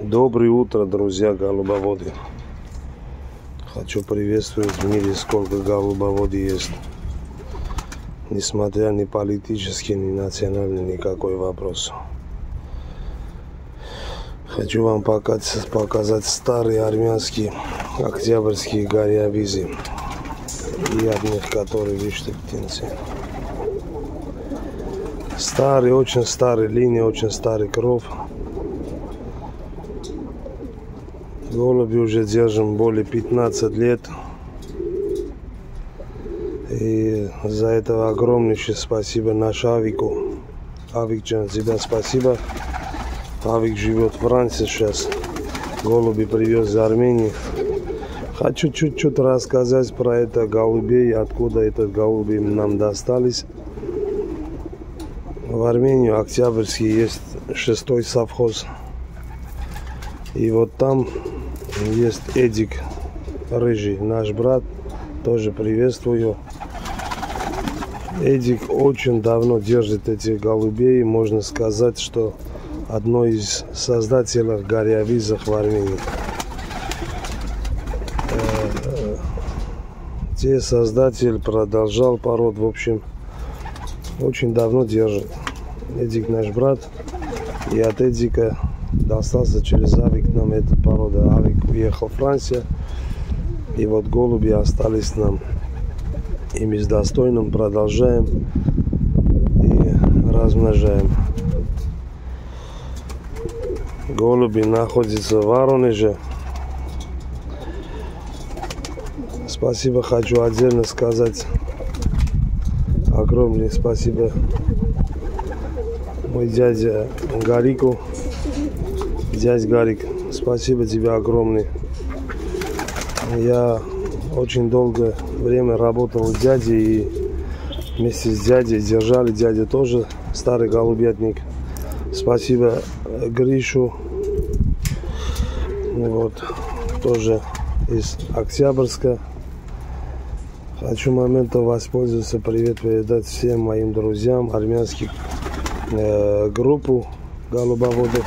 Доброе утро, друзья голубоводы. Хочу приветствовать в мире, сколько голубоводы есть. Несмотря ни политический, ни национальный, никакой вопрос. Хочу вам показать старые армянские октябрьские гориавизы. И от них, которые вышли птенцы. Старый, очень старый линия, очень старый кров. Голуби уже держим более 15 лет. И за это огромнейшее спасибо наш Авику. Авикчан, тебе спасибо. Авик живет в Франции сейчас. Голуби привез из Армении. Хочу чуть-чуть рассказать про это голубей, откуда этот голуби нам достались. В Армении Октябрьский есть 6-й совхоз. И вот там есть Эдик Рыжий, наш брат. Тоже приветствую. Эдик очень давно держит этих голубей. Можно сказать, что одной из создателей гориавизов в Армении. Те создатель продолжал пород, в общем, очень давно держит. Эдик наш брат. И от Эдика достался через Авик нам эта порода. Авик уехал в Францию. И вот голуби остались нам. И мы с достойным продолжаем и размножаем. Голуби находятся в Воронеже. Спасибо, хочу отдельно сказать. Огромное спасибо мой дядя Гарику. Дядя Гарик, спасибо тебе огромное. Я очень долгое время работал с дядей и вместе с дядей держали. Дядя тоже старый голубятник. Спасибо Гришу. Вот, тоже из Октябрьска. Хочу моментом воспользоваться, привет передать всем моим друзьям, армянских группу голубоводов.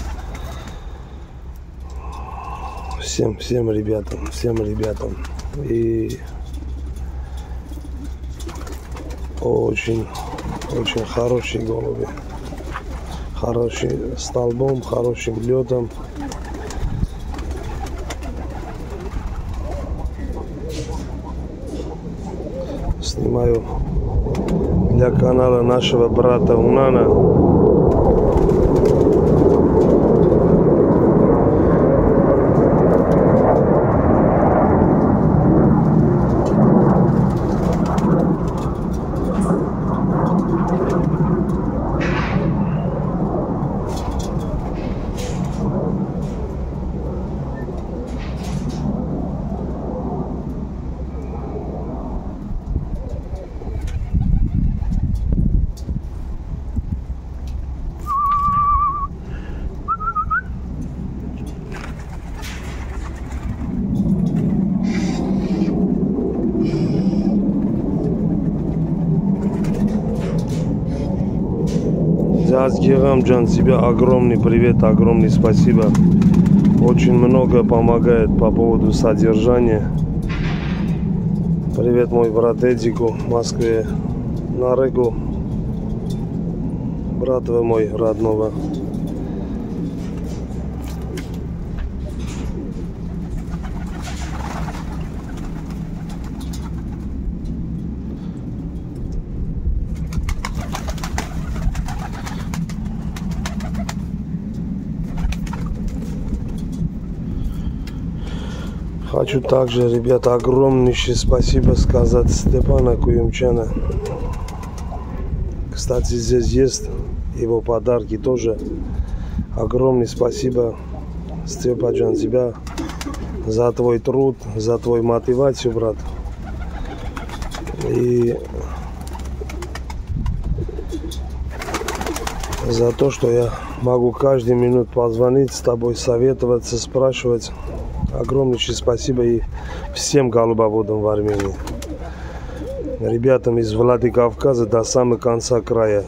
Всем ребятам. И очень хорошие голуби. Хорошим столбом, хорошим летом. Снимаю для канала нашего брата Унана. Герамджан, тебе огромный привет, огромное спасибо. Очень много помогает по поводу содержания. Привет мой брат Эдику в Москве, Нарегу, брата мой родного. Хочу также, ребята, огромнейшее спасибо сказать Степана Куюмчана. Кстати, здесь есть его подарки тоже. Огромное спасибо, Степаджан, тебя за твой труд, за твою мотивацию, брат. И за то, что я могу каждую минуту позвонить, с тобой советоваться, спрашивать. Огромнейшее спасибо и всем голубоводам в Армении. Ребятам из Владикавказа до самого конца края.